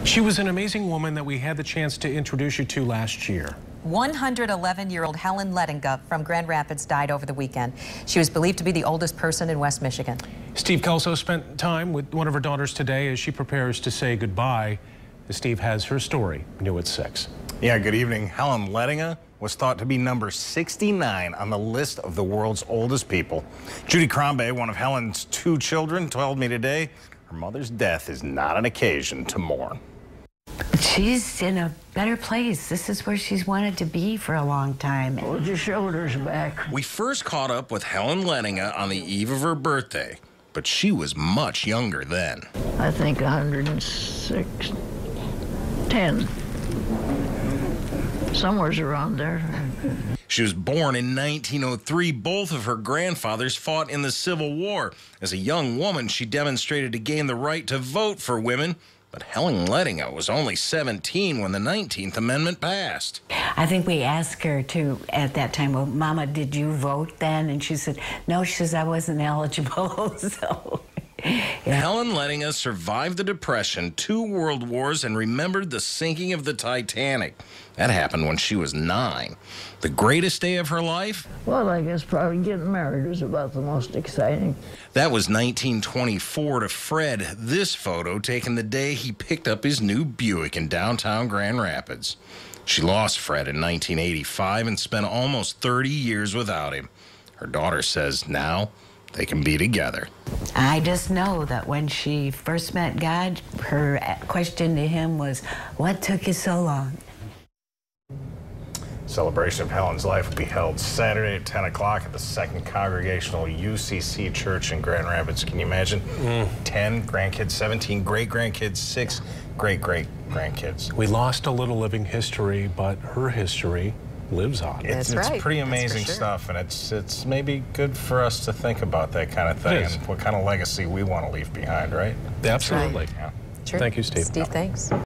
She was an amazing woman that we had the chance to introduce you to last year. 111-year-old Helen Lettinga from Grand Rapids died over the weekend. She was believed to be the oldest person in West Michigan. Steve Kelso spent time with one of her daughters today as she prepares to say goodbye. Steve has her story, new at 6. Yeah, good evening. Helen Lettinga was thought to be number 69 on the list of the world's oldest people. Judy Crombie, one of Helen's 2 children, told me today her mother's death is not an occasion to mourn. She's in a better place. This is where she's wanted to be for a long time. Hold your shoulders back. We first caught up with Helen Lettinga on the eve of her birthday, but she was much younger then. I think 106, 10. Somewhere's around there. She was born in 1903. Both of her grandfathers fought in the Civil War. As a young woman, she demonstrated to gain the right to vote for women. But Helen Lettinga was only 17 when the 19th Amendment passed. I think we asked her to, at that time, well, Mama, did you vote then? And she said, no, she says, I wasn't eligible. So, yeah. Helen Lettinga survived the Depression, 2 world wars, and remembered the sinking of the Titanic. That happened when she was 9. The greatest day of her life? Well, I guess probably getting married was about the most exciting. That was 1924 to Fred. This photo taken the day he picked up his new Buick in downtown Grand Rapids. She lost Fred in 1985 and spent almost 30 years without him. Her daughter says now they can be together. I just know that when she first met God, her question to him was, what took you so long? Celebration of Helen's life will be held Saturday at 10 o'clock at the Second Congregational UCC Church in Grand Rapids. Can you imagine? 10 grandkids, 17 great-grandkids, 6 great-great-grandkids. We lost a little living history, but her history lives on. It's pretty amazing stuff, and it's maybe good for us to think about that kind of thing and what kind of legacy we want to leave behind, right? Absolutely. Yeah. Sure. Thank you, Steve. Steve, thanks.